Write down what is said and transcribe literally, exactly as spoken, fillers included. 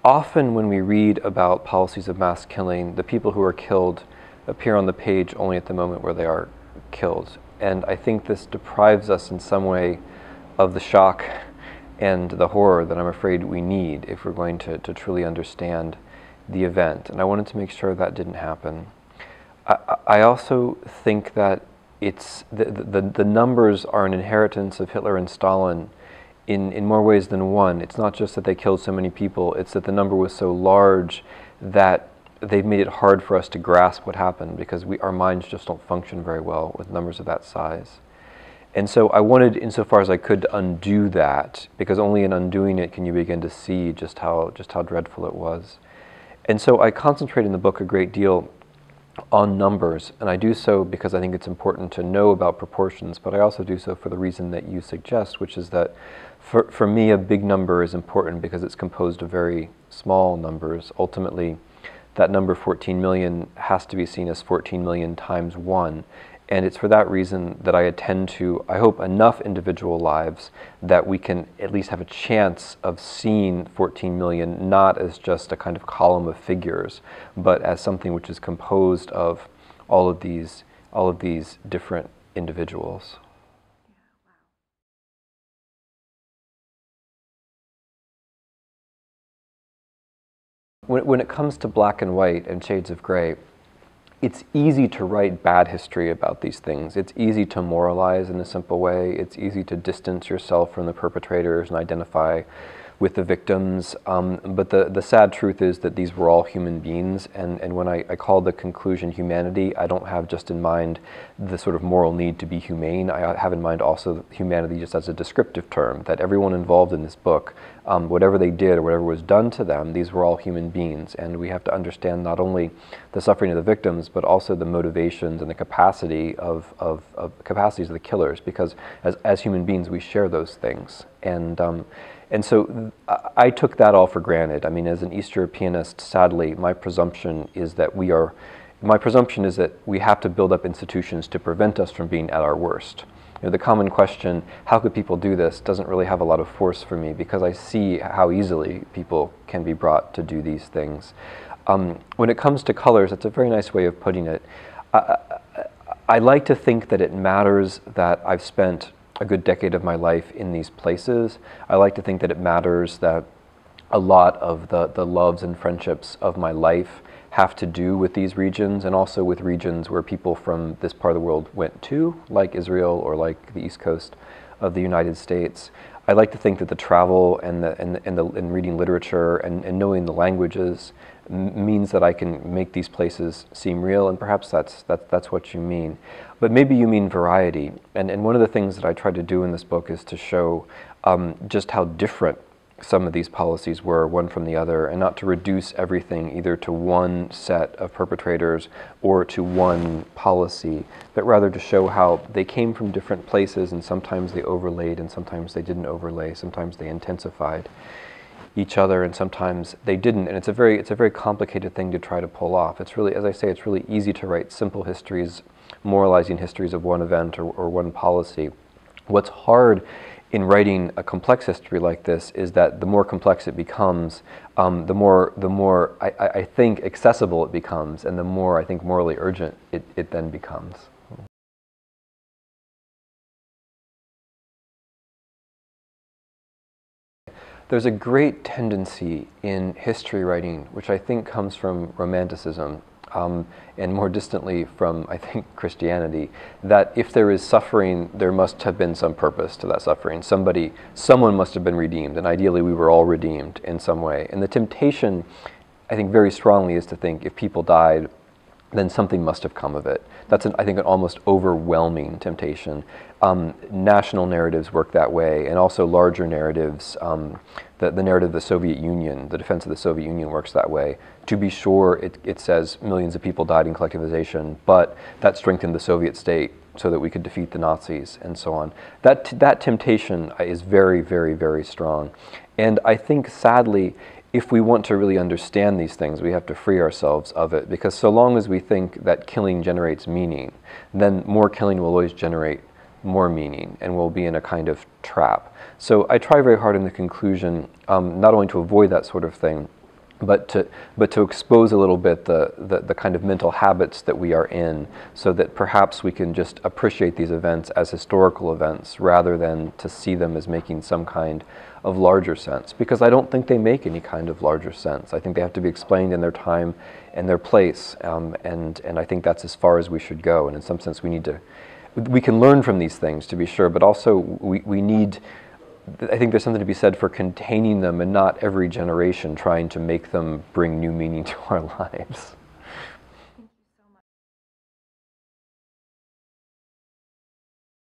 often when we read about policies of mass killing, the people who are killed appear on the page only at the moment where they are killed. And I think this deprives us in some way of the shock and the horror that I'm afraid we need if we're going to, to truly understand the event. And I wanted to make sure that didn't happen. I, I also think that it's the, the, the numbers are an inheritance of Hitler and Stalin in, in more ways than one. It's not just that they killed so many people, it's that the number was so large that they've made it hard for us to grasp what happened, because we, our minds just don't function very well with numbers of that size. And so I wanted, insofar as I could, to undo that, because only in undoing it can you begin to see just how, just how dreadful it was. And so I concentrate in the book a great deal on numbers, and I do so because I think it's important to know about proportions, but I also do so for the reason that you suggest, which is that for, for me a big number is important because it's composed of very small numbers. Ultimately, that number fourteen million has to be seen as fourteen million times one. And it's for that reason that I attend to, I hope, enough individual lives that we can at least have a chance of seeing fourteen million, not as just a kind of column of figures, but as something which is composed of all of these, all of these different individuals. When, when it comes to black and white and shades of gray, it's easy to write bad history about these things. It's easy to moralize in a simple way. It's easy to distance yourself from the perpetrators and identify with the victims. Um, but the, the sad truth is that these were all human beings. And, and when I, I call the conclusion humanity, I don't have just in mind the sort of moral need to be humane. I have in mind also humanity just as a descriptive term, that everyone involved in this book, um, whatever they did or whatever was done to them, these were all human beings. And we have to understand not only the suffering of the victims, but also the motivations and the capacity of, of, of capacities of the killers, because as, as human beings we share those things. And um, And so I took that all for granted. I mean, as an East Europeanist, sadly, my presumption is that we are, my presumption is that we have to build up institutions to prevent us from being at our worst. You know, the common question, how could people do this, doesn't really have a lot of force for me, because I see how easily people can be brought to do these things. Um, when it comes to colors, it's a very nice way of putting it. I, I, I like to think that it matters that I've spent a good decade of my life in these places. I like to think that it matters that a lot of the, the loves and friendships of my life have to do with these regions, and also with regions where people from this part of the world went to, like Israel or like the East Coast of the United States. I like to think that the travel and the and, and, the, and reading literature and, and knowing the languages means that I can make these places seem real, and perhaps that's, that's, that's what you mean. But maybe you mean variety. And, and one of the things that I tried to do in this book is to show um, just how different some of these policies were, one from the other, and not to reduce everything either to one set of perpetrators or to one policy, but rather to show how they came from different places, and sometimes they overlaid and sometimes they didn't overlay, sometimes they intensified each other and sometimes they didn't. And it's a very it's a very complicated thing to try to pull off. It's really, as I say, it's really easy to write simple histories, moralizing histories of one event or, or one policy. What's hard in writing a complex history like this is that the more complex it becomes, um, the more the more I, I think accessible it becomes, and the more I think morally urgent it, it then becomes. There's a great tendency in history writing, which I think comes from Romanticism, um, and more distantly from, I think, Christianity, that if there is suffering, there must have been some purpose to that suffering. Somebody, someone must have been redeemed, and ideally we were all redeemed in some way. And the temptation, I think, very strongly is to think if people died, then something must have come of it. That's, an, I think, an almost overwhelming temptation. Um, national narratives work that way, and also larger narratives. Um, the, the narrative of the Soviet Union, the defense of the Soviet Union works that way. To be sure, it, it says millions of people died in collectivization, but that strengthened the Soviet state so that we could defeat the Nazis, and so on. That, that temptation is very, very, very strong. And I think, sadly, if we want to really understand these things, we have to free ourselves of it, because so long as we think that killing generates meaning, then more killing will always generate more meaning, and we'll be in a kind of trap. So I try very hard in the conclusion, um, not only to avoid that sort of thing, but to but to expose a little bit the, the the kind of mental habits that we are in, so that perhaps we can just appreciate these events as historical events rather than to see them as making some kind of larger sense, because I don't think they make any kind of larger sense. I think they have to be explained in their time and their place, um, and and I think that's as far as we should go. And in some sense, we need to, we can learn from these things, to be sure, but also we, we need, I think there's something to be said for containing them and not every generation trying to make them bring new meaning to our lives.